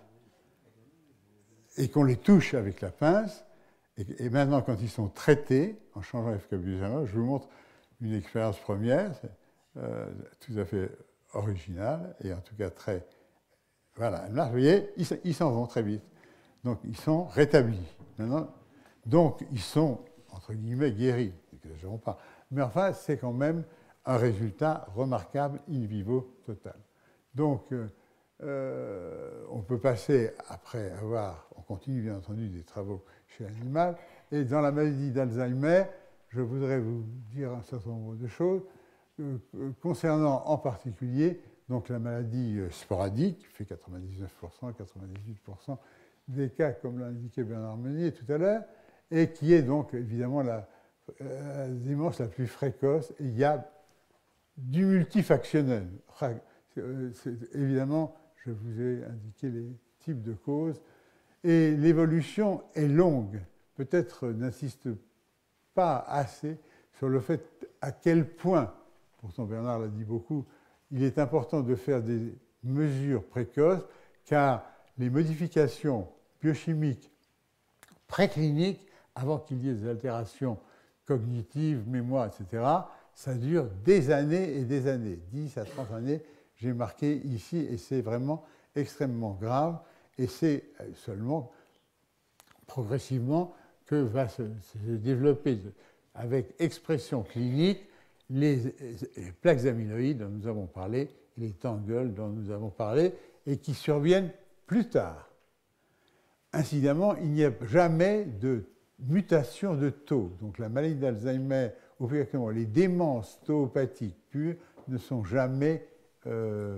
et qu'on les touche avec la pince. Et, et maintenant, quand ils sont traités, en changeant F K B P cinquante-deux, je vous montre une expérience première, euh, tout à fait originale, et en tout cas très... Voilà, là, vous voyez, ils s'en vont très vite. Donc, ils sont rétablis. Maintenant, donc, ils sont, entre guillemets, guéris. N'exagérons pas. Mais enfin, c'est quand même un résultat remarquable in vivo total. Donc, euh, on peut passer, après avoir, on continue bien entendu des travaux chez l'animal, et dans la maladie d'Alzheimer, je voudrais vous dire un certain nombre de choses euh, concernant en particulier donc, la maladie sporadique, qui fait quatre-vingt-dix-neuf pour cent, quatre-vingt-dix-huit pour cent des cas, comme l'a indiqué Bernard Meunier tout à l'heure, et qui est donc évidemment la, la démence la plus précoce. Et il y a du multifactionnel. C'est, évidemment, je vous ai indiqué les types de causes. Et l'évolution est longue. Peut-être n'insiste pas assez sur le fait à quel point, pourtant Bernard l'a dit beaucoup, il est important de faire des mesures précoces, car les modifications biochimiques précliniques, avant qu'il y ait des altérations cognitives, mémoire, et cetera, ça dure des années et des années, dix à trente années, j'ai marqué ici, et c'est vraiment extrêmement grave, et c'est seulement progressivement que va se, se développer avec expression clinique les, les plaques amyloïdes dont nous avons parlé, et les tangles dont nous avons parlé, et qui surviennent plus tard. Incidemment, il n'y a jamais de mutation de taux. Donc la maladie d'Alzheimer, ou plus exactement les démences tauopathiques pures, ne sont jamais euh,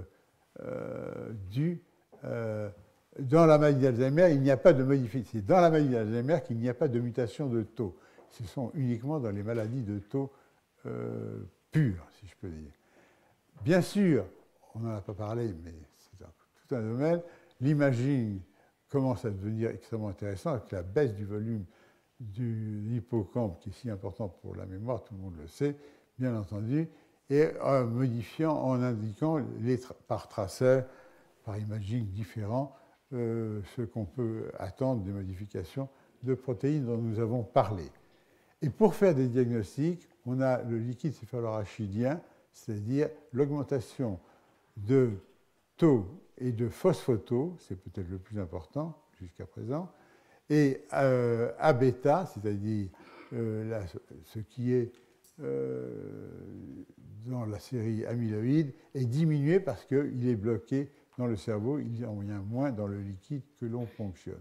euh, dues. Euh, dans la maladie d'Alzheimer, il n'y a pas de modification. C'est dans la maladie d'Alzheimer qu'il n'y a pas de mutation de taux. Ce sont uniquement dans les maladies de taux euh, purs, si je peux dire. Bien sûr, on n'en a pas parlé, mais c'est un, tout un domaine, l'imaging commence à devenir extrêmement intéressant avec la baisse du volume de l'hippocampe, qui est si important pour la mémoire, tout le monde le sait, bien entendu, et en modifiant, en indiquant les tra par traceur, par imaging différent, euh, ce qu'on peut attendre des modifications de protéines dont nous avons parlé. Et pour faire des diagnostics, on a le liquide céphalorachidien, c'est-à-dire l'augmentation de taux et de phosphoto, c'est peut-être le plus important jusqu'à présent, et euh, A bêta, c'est-à-dire euh, la, ce qui est euh, dans la série amyloïde, est diminué parce qu'il est bloqué dans le cerveau, il en vient moins dans le liquide que l'on ponctionne.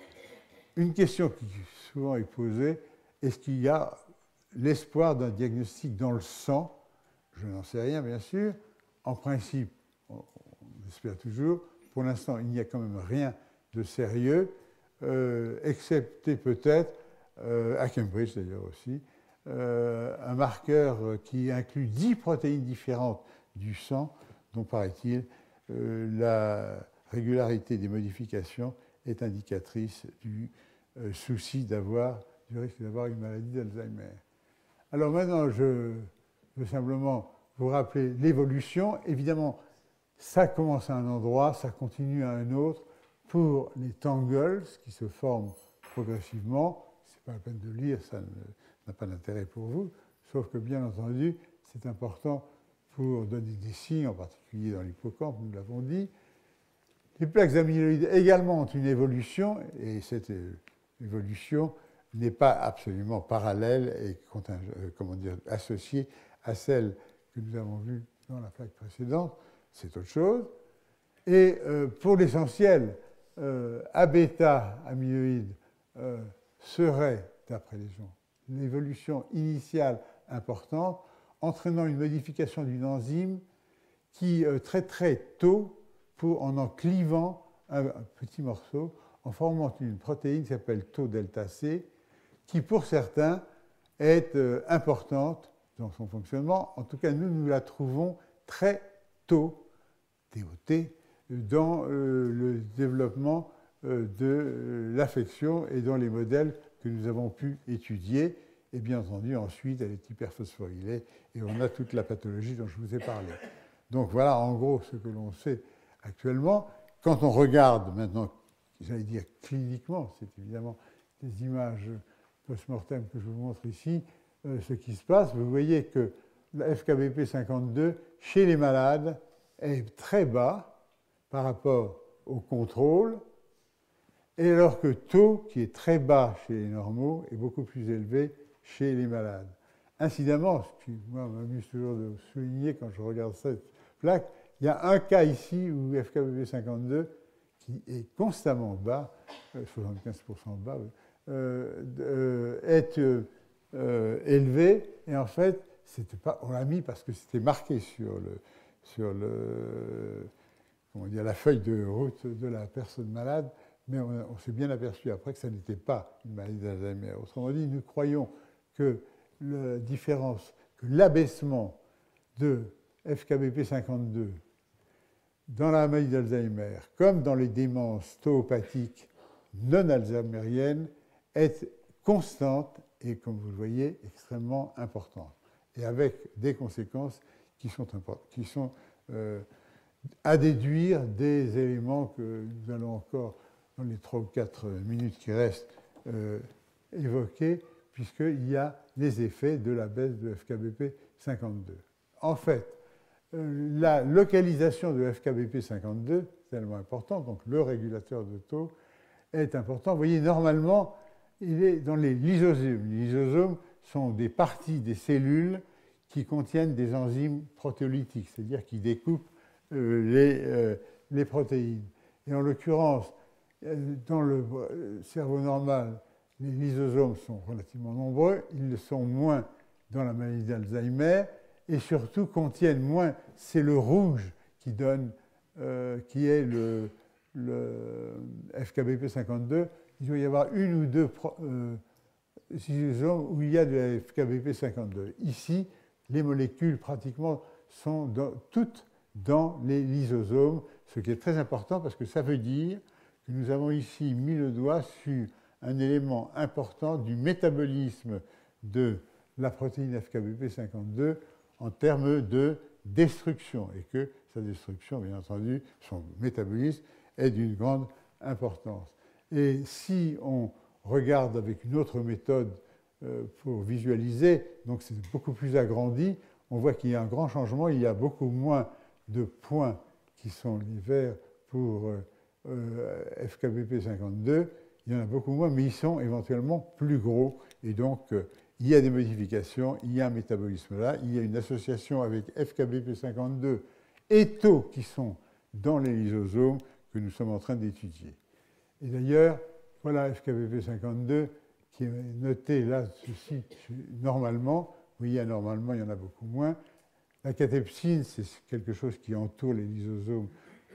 Une question qui souvent est posée, est-ce qu'il y a l'espoir d'un diagnostic dans le sang? Je n'en sais rien, bien sûr. En principe, on, on espère toujours. Pour l'instant, il n'y a quand même rien de sérieux, euh, excepté peut-être, euh, à Cambridge d'ailleurs aussi, euh, un marqueur qui inclut dix protéines différentes du sang, dont, paraît-il, euh, la régularité des modifications est indicatrice du euh, souci d'avoir, du risque d'avoir une maladie d'Alzheimer. Alors maintenant, je veux simplement vous rappeler l'évolution. Évidemment, ça commence à un endroit, ça continue à un autre. Pour les tangles qui se forment progressivement, ce n'est pas la peine de lire, ça n'a pas d'intérêt pour vous, sauf que bien entendu, c'est important pour donner des signes, en particulier dans l'hippocampe, nous l'avons dit. Les plaques amyloïdes également ont une évolution, et cette évolution n'est pas absolument parallèle et comment dire, associée à celle que nous avons vue dans la plaque précédente, c'est autre chose. Et euh, pour l'essentiel, euh, A bêta amyloïde euh, serait, d'après les gens l'évolution initiale importante, entraînant une modification d'une enzyme qui, euh, très très tôt, pour, en en clivant un, un petit morceau, en formant une protéine qui s'appelle tau delta C, qui pour certains est euh, importante dans son fonctionnement. En tout cas, nous, nous la trouvons très tôt, T O T, dans euh, le développement euh, de euh, l'affection et dans les modèles que nous avons pu étudier. Et bien entendu, ensuite, elle est hyperphosphorylée et on a toute la pathologie dont je vous ai parlé. Donc voilà en gros ce que l'on sait actuellement. Quand on regarde maintenant, j'allais dire cliniquement, c'est évidemment des images post-mortem que je vous montre ici, euh, ce qui se passe, vous voyez que la F K B P cinquante-deux, chez les malades, est très bas par rapport au contrôle, et alors que taux, qui est très bas chez les normaux, est beaucoup plus élevé chez les malades. Incidemment, ce qui, moi, m'amuse toujours de souligner quand je regarde cette plaque, il y a un cas ici où F K B P cinquante-deux, qui est constamment bas, soixante-quinze pour cent bas, euh, euh, est euh, élevé, et en fait, c'était pas, on l'a mis parce que c'était marqué sur, le, sur le, comment dire, la feuille de route de la personne malade, mais on, on s'est bien aperçu après que ça n'était pas une maladie d'Alzheimer. Autrement dit, nous croyons que la différence, que l'abaissement de F K B P cinquante-deux dans la maladie d'Alzheimer, comme dans les démences tauopathiques non alzheimériennes, est constante et, comme vous le voyez, extrêmement importante, et avec des conséquences qui sont, qui sont euh, à déduire des éléments que nous allons encore, dans les trois ou quatre minutes qui restent, euh, évoquer, puisqu'il y a les effets de la baisse de F K B P cinquante-deux. En fait, euh, la localisation de F K B P cinquante-deux, c'est tellement important, donc le régulateur de taux est important. Vous voyez, normalement, il est dans les lysosomes. Les lysosomes sont des parties des cellules qui contiennent des enzymes protéolytiques, c'est-à-dire qui découpent euh, les, euh, les protéines. Et en l'occurrence, euh, dans le cerveau normal, les lysosomes sont relativement nombreux, ils le sont moins dans la maladie d'Alzheimer, et surtout contiennent moins, c'est le rouge qui donne, euh, qui est le, le F K B P cinquante-deux, il doit y avoir une ou deux euh, lysosomes où il y a de la F K B P cinquante-deux. Ici, les molécules pratiquement sont dans, toutes dans les lysosomes, ce qui est très important parce que ça veut dire que nous avons ici mis le doigt sur un élément important du métabolisme de la protéine F K B P cinquante-deux en termes de destruction, et que sa destruction, bien entendu, son métabolisme, est d'une grande importance. Et si on regarde avec une autre méthode euh, pour visualiser, donc c'est beaucoup plus agrandi, on voit qu'il y a un grand changement, il y a beaucoup moins de points qui sont les verts pour euh, euh, F K B P cinquante-deux, il y en a beaucoup moins, mais ils sont éventuellement plus gros, et donc euh, il y a des modifications, il y a un métabolisme là, il y a une association avec F K B P cinquante-deux et taux qui sont dans les lysosomes que nous sommes en train d'étudier. Et d'ailleurs, voilà F K B P cinquante-deux qui est noté là, ceci, normalement. Vous voyez, normalement, il y en a beaucoup moins. La catepsine, c'est quelque chose qui entoure les lysosomes.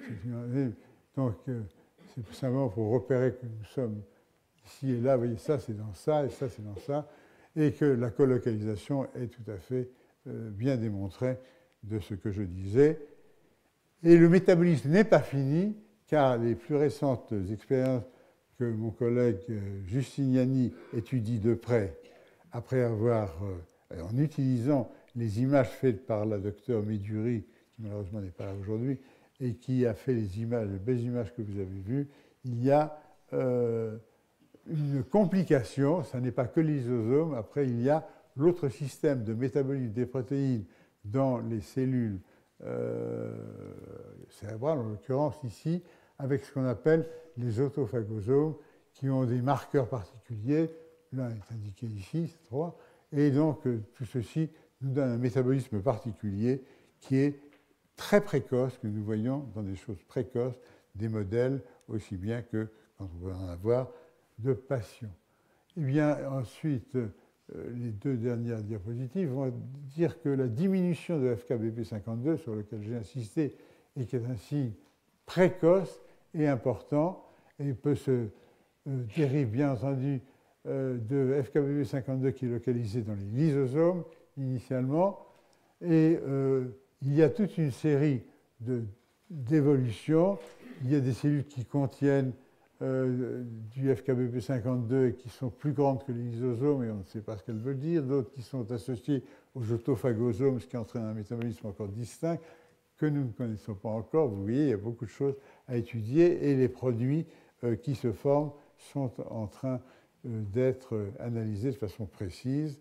Donc, c'est simplement pour repérer que nous sommes ici et là. Vous voyez, ça, c'est dans ça, et ça, c'est dans ça. Et que la colocalisation est tout à fait euh, bien démontrée de ce que je disais. Et le métabolisme n'est pas fini, car les plus récentes expériences que mon collègue Justiniani étudie de près, après avoir, euh, en utilisant les images faites par la docteure Meduri, qui malheureusement n'est pas là aujourd'hui, et qui a fait les images, les belles images que vous avez vues, il y a euh, une complication, ce n'est pas que l'isosome, après il y a l'autre système de métabolisme des protéines dans les cellules euh, cérébrales, en l'occurrence ici, avec ce qu'on appelle les autophagosomes, qui ont des marqueurs particuliers, l'un est indiqué ici, c'est trois, et donc tout ceci nous donne un métabolisme particulier qui est très précoce, que nous voyons dans des choses précoces, des modèles, aussi bien que, quand on va en avoir, de patients. Et bien ensuite, les deux dernières diapositives vont dire que la diminution de F K B P cinquante-deux, sur lequel j'ai insisté, et qui est un signe précoce et important, et peut se euh, dérive bien entendu euh, de F K B P cinquante-deux qui est localisé dans les lysosomes initialement, et euh, il y a toute une série d'évolutions. Il y a des cellules qui contiennent Euh, du F K B P cinquante-deux et qui sont plus grandes que les lysosomes et on ne sait pas ce qu'elles veulent dire, d'autres qui sont associées aux autophagosomes, ce qui entraîne un métabolisme encore distinct que nous ne connaissons pas encore. Vous voyez, il y a beaucoup de choses à étudier et les produits euh, qui se forment sont en train euh, d'être analysés de façon précise.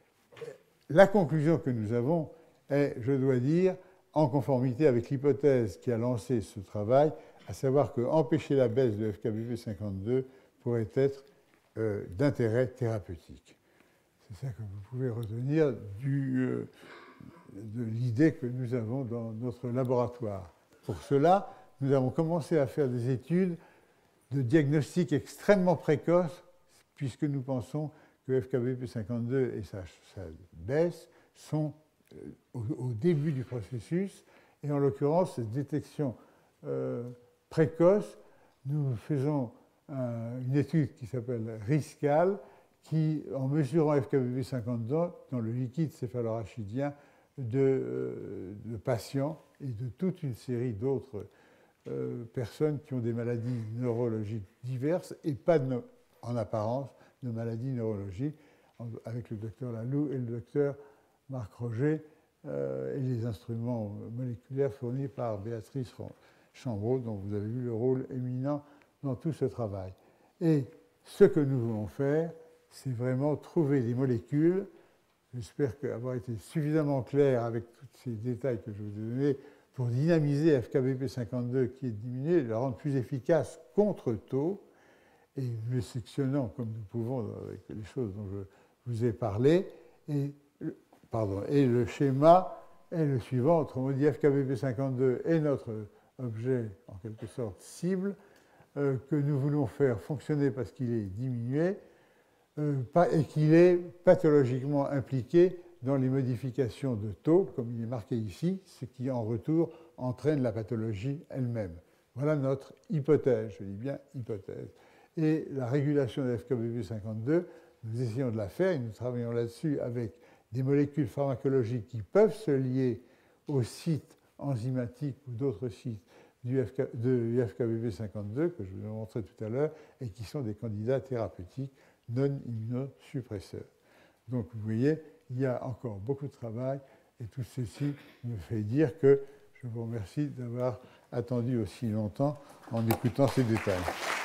La conclusion que nous avons est, je dois dire, en conformité avec l'hypothèse qui a lancé ce travail, à savoir qu'empêcher la baisse de F K B P cinquante-deux pourrait être euh, d'intérêt thérapeutique. C'est ça que vous pouvez retenir du, euh, de l'idée que nous avons dans notre laboratoire. Pour cela, nous avons commencé à faire des études de diagnostic extrêmement précoces, puisque nous pensons que F K B P cinquante-deux et sa, sa baisse sont euh, au, au début du processus, et en l'occurrence, cette détection euh, précoce, nous faisons un, une étude qui s'appelle RISCAL, qui, en mesurant F K B P cinquante-deux dans le liquide céphalorachidien de, euh, de patients et de toute une série d'autres euh, personnes qui ont des maladies neurologiques diverses et pas de, en apparence de maladies neurologiques, avec le docteur Lalou et le docteur Marc Roger euh, et les instruments moléculaires fournis par Béatrice Chambreau, dont vous avez vu le rôle éminent dans tout ce travail. Et ce que nous voulons faire, c'est vraiment trouver des molécules. J'espère avoir été suffisamment clair avec tous ces détails que je vous ai donnés pour dynamiser F K B P cinquante-deux qui est diminué et la rendre plus efficace contre taux, et le sectionnant comme nous pouvons avec les choses dont je vous ai parlé. Et, pardon, et le schéma est le suivant. Autrement dit, F K B P cinquante-deux est notre objet, en quelque sorte, cible, euh, que nous voulons faire fonctionner parce qu'il est diminué euh, et qu'il est pathologiquement impliqué dans les modifications de taux, comme il est marqué ici, ce qui, en retour, entraîne la pathologie elle-même. Voilà notre hypothèse, je dis bien hypothèse. Et la régulation de F K B P cinquante-deux, nous essayons de la faire et nous travaillons là-dessus avec des molécules pharmacologiques qui peuvent se lier au site enzymatique ou d'autres sites du F K, de F K B P cinquante-deux, que je vous ai montré tout à l'heure, et qui sont des candidats thérapeutiques non immunosuppresseurs. Donc, vous voyez, il y a encore beaucoup de travail, et tout ceci me fait dire que je vous remercie d'avoir attendu aussi longtemps en écoutant ces détails.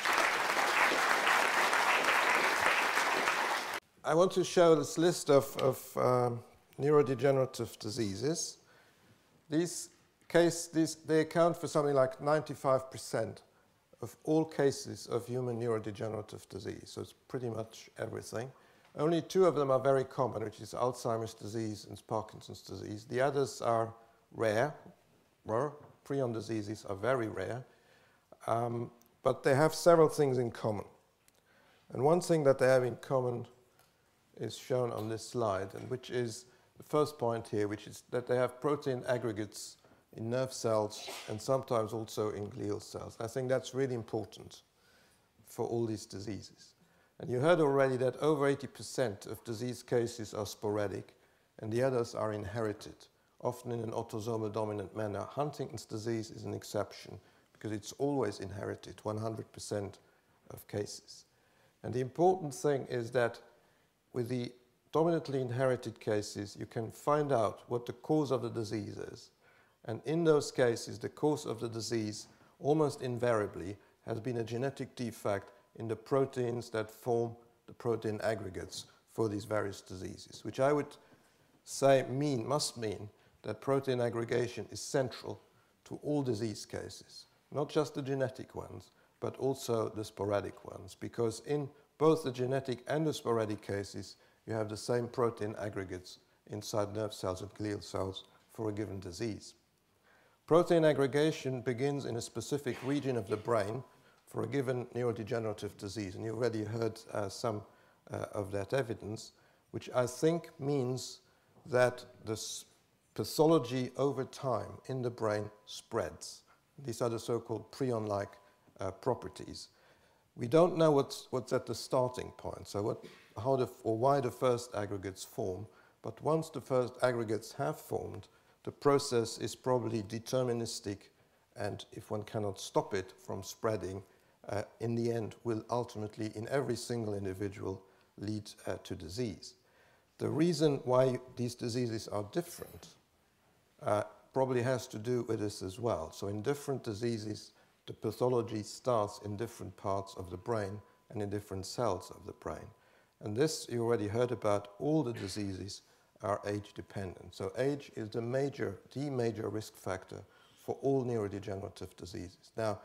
I want to show this list of, of um, neurodegenerative diseases. These Case, these, they account for something like ninety-five percent of all cases of human neurodegenerative disease, so it's pretty much everything. Only two of them are very common, which is Alzheimer's disease and Parkinson's disease. The others are rare, rare. Prion diseases are very rare, um, but they have several things in common. And one thing that they have in common is shown on this slide, and which is the first point here, which is that they have protein aggregates in nerve cells and sometimes also in glial cells. I think that's really important for all these diseases. And you heard already that over eighty percent of disease cases are sporadic and the others are inherited, often in an autosomal dominant manner. Huntington's disease is an exception because it's always inherited, one hundred percent of cases. And the important thing is that with the dominantly inherited cases, you can find out what the cause of the disease is. And in those cases, the cause of the disease almost invariably has been a genetic defect in the proteins that form the protein aggregates for these various diseases, which I would say mean, must mean that protein aggregation is central to all disease cases, not just the genetic ones, but also the sporadic ones, because in both the genetic and the sporadic cases, you have the same protein aggregates inside nerve cells and glial cells for a given disease. Protein aggregation begins in a specific region of the brain for a given neurodegenerative disease, and you already heard uh, some uh, of that evidence. which I think means that the pathology over time in the brain spreads. These are the so-called prion-like uh, properties. We don't know what's, what's at the starting point, so what, how the, or why the first aggregates form, but once the first aggregates have formed, the process is probably deterministic, and if one cannot stop it from spreading, uh, in the end will ultimately, in every single individual, lead uh, to disease. The reason why these diseases are different uh, probably has to do with this as well. So in different diseases, the pathology starts in different parts of the brain and in different cells of the brain. And this, you already heard about, all the diseases are age dependent. So age is the major, the major risk factor for all neurodegenerative diseases. Now,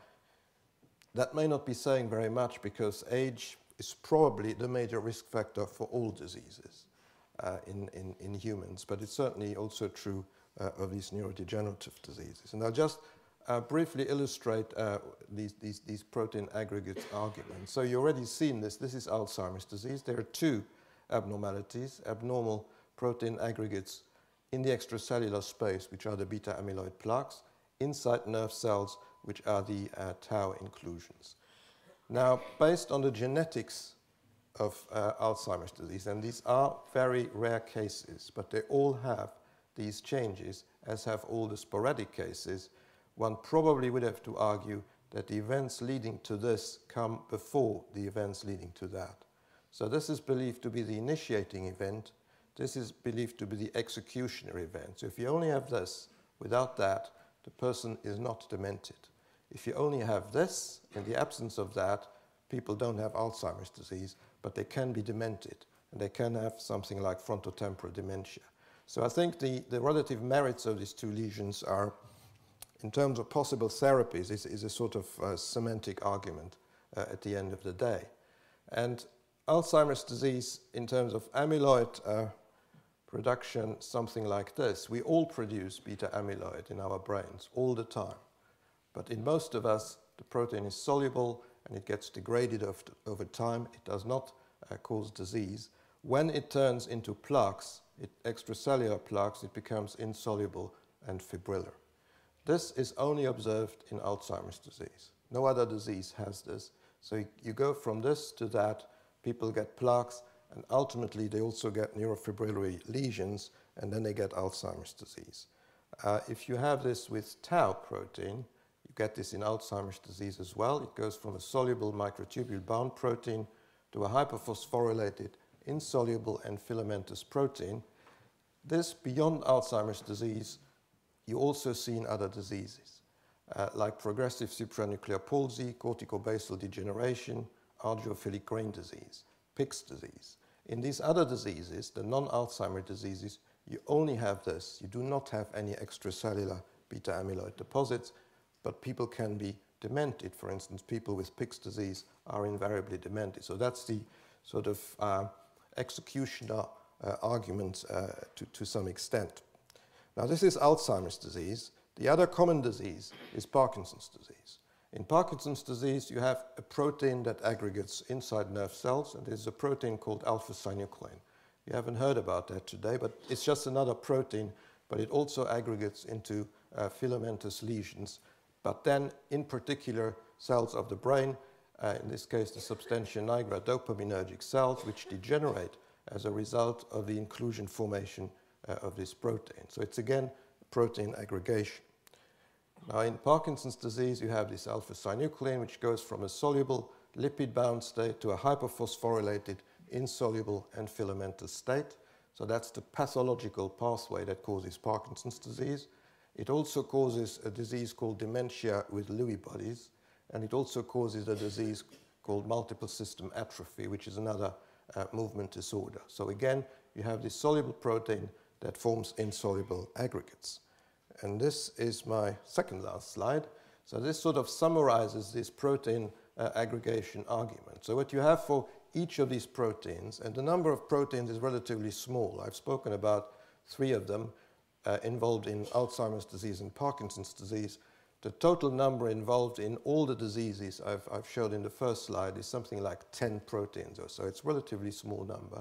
that may not be saying very much because age is probably the major risk factor for all diseases uh, in, in, in humans, but it's certainly also true uh, of these neurodegenerative diseases. And I'll just uh, briefly illustrate uh, these, these, these protein aggregates arguments. So you've already seen this. This is Alzheimer's disease. There are two abnormalities, abnormal protein aggregates in the extracellular space, which are the beta amyloid plaques, inside nerve cells, which are the uh, tau inclusions. Now, based on the genetics of uh, Alzheimer's disease, and these are very rare cases, but they all have these changes, as have all the sporadic cases, one probably would have to argue that the events leading to this come before the events leading to that. So this is believed to be the initiating event. This is believed to be the executionary event. So if you only have this without that, the person is not demented. If you only have this, in the absence of that, people don't have Alzheimer's disease, but they can be demented, and they can have something like frontotemporal dementia. So I think the, the relative merits of these two lesions are, in terms of possible therapies, is, is a sort of uh, semantic argument uh, at the end of the day. And Alzheimer's disease, in terms of amyloid uh, production, something like this. We all produce beta amyloid in our brains all the time. But in most of us, the protein is soluble and it gets degraded over, over time. It does not uh, cause disease. When it turns into plaques, it, extracellular plaques, it becomes insoluble and fibrillar. This is only observed in Alzheimer's disease. No other disease has this. So you, you go from this to that, people get plaques, and ultimately they also get neurofibrillary lesions, and then they get Alzheimer's disease. Uh, if you have this with tau protein, you get this in Alzheimer's disease as well. It goes from a soluble microtubule-bound protein to a hyperphosphorylated, insoluble, and filamentous protein. This, beyond Alzheimer's disease, you also see in other diseases, uh, like progressive supranuclear palsy, corticobasal degeneration, argyrophilic grain disease, Pick's disease. In these other diseases, the non-Alzheimer's diseases, you only have this. You do not have any extracellular beta amyloid deposits, but people can be demented. For instance, people with Pick's disease are invariably demented. So that's the sort of uh, executioner uh, argument uh, to, to some extent. Now, this is Alzheimer's disease. The other common disease is Parkinson's disease. In Parkinson's disease, you have a protein that aggregates inside nerve cells, and there's a protein called alpha-synuclein. You haven't heard about that today, but it's just another protein, but it also aggregates into uh, filamentous lesions. But then, in particular, cells of the brain, uh, in this case, the substantia nigra dopaminergic cells, which degenerate as a result of the inclusion formation uh, of this protein. So it's, again, protein aggregation. Now, in Parkinson's disease, you have this alpha-synuclein, which goes from a soluble lipid-bound state to a hyperphosphorylated, insoluble, and filamentous state. So that's the pathological pathway that causes Parkinson's disease. It also causes a disease called dementia with Lewy bodies, and it also causes a disease called multiple system atrophy, which is another uh, movement disorder. So again, you have this soluble protein that forms insoluble aggregates. And this is my second last slide. So this sort of summarizes this protein uh, aggregation argument. So what you have for each of these proteins, and the number of proteins is relatively small. I've spoken about three of them uh, involved in Alzheimer's disease and Parkinson's disease. The total number involved in all the diseases I've, I've showed in the first slide is something like ten proteins or so. It's a relatively small number.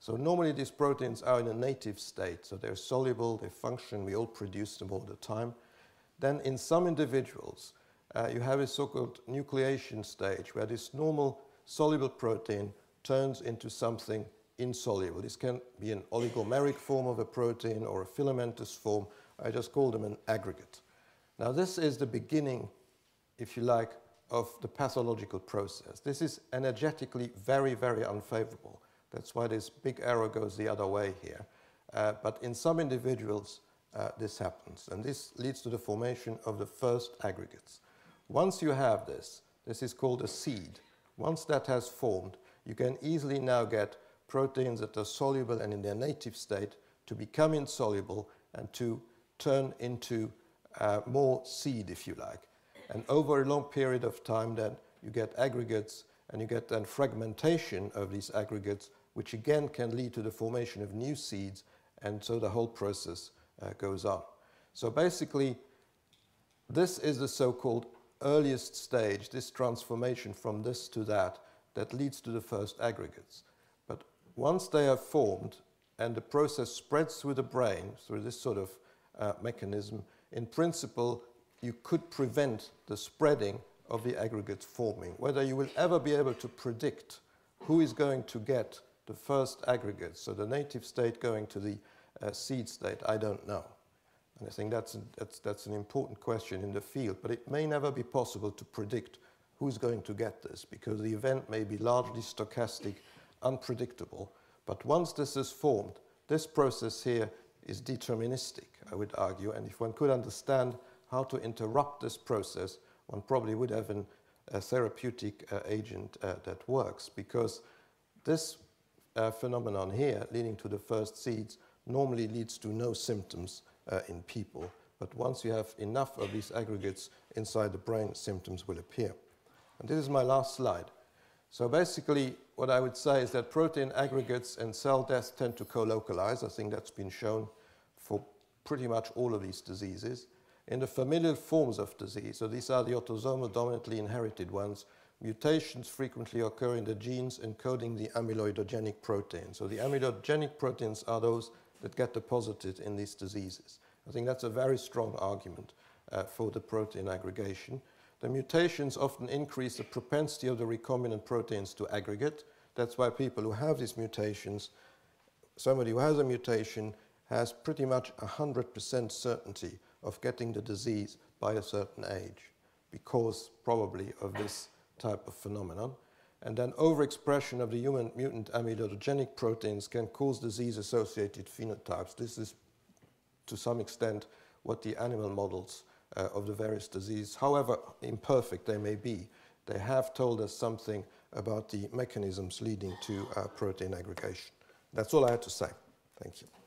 So normally these proteins are in a native state, so they're soluble, they function, we all produce them all the time. Then in some individuals, uh, you have a so-called nucleation stage, where this normal soluble protein turns into something insoluble. This can be an oligomeric form of a protein or a filamentous form. I just call them an aggregate. Now this is the beginning, if you like, of the pathological process. This is energetically very, very unfavorable. That's why this big arrow goes the other way here. Uh, but in some individuals, uh, this happens. And this leads to the formation of the first aggregates. Once you have this, this is called a seed. Once that has formed, you can easily now get proteins that are soluble and in their native state to become insoluble and to turn into uh, more seed, if you like. And over a long period of time, then you get aggregates, and you get then fragmentation of these aggregates, which again can lead to the formation of new seeds, and so the whole process uh, goes on. So basically, this is the so-called earliest stage, this transformation from this to that, that leads to the first aggregates. But once they are formed, and the process spreads through the brain, through this sort of uh, mechanism, in principle, you could prevent the spreading of the aggregates forming. Whether you will ever be able to predict who is going to get the first aggregates, so the native state going to the uh, seed state, I don't know. And I think that's an, that's, that's an important question in the field, but it may never be possible to predict who's going to get this, because the event may be largely stochastic, unpredictable. But once this is formed, this process here is deterministic, I would argue, and if one could understand how to interrupt this process, one probably would have an, a therapeutic uh, agent uh, that works, because this uh, phenomenon here, leading to the first seeds, normally leads to no symptoms uh, in people. But once you have enough of these aggregates inside the brain, symptoms will appear. And this is my last slide. So basically, what I would say is that protein aggregates and cell death tend to co-localize. I think that's been shown for pretty much all of these diseases. In the familial forms of disease, so these are the autosomal dominantly inherited ones, mutations frequently occur in the genes encoding the amyloidogenic protein. So the amyloidogenic proteins are those that get deposited in these diseases. I think that's a very strong argument uh, for the protein aggregation. The mutations often increase the propensity of the recombinant proteins to aggregate. That's why people who have these mutations, somebody who has a mutation has pretty much one hundred percent certainty of getting the disease by a certain age, because probably of this type of phenomenon. And then overexpression of the human mutant amyloidogenic proteins can cause disease-associated phenotypes. This is, to some extent, what the animal models uh, of the various diseases, however imperfect they may be, they have told us something about the mechanisms leading to uh, protein aggregation. That's all I had to say. Thank you.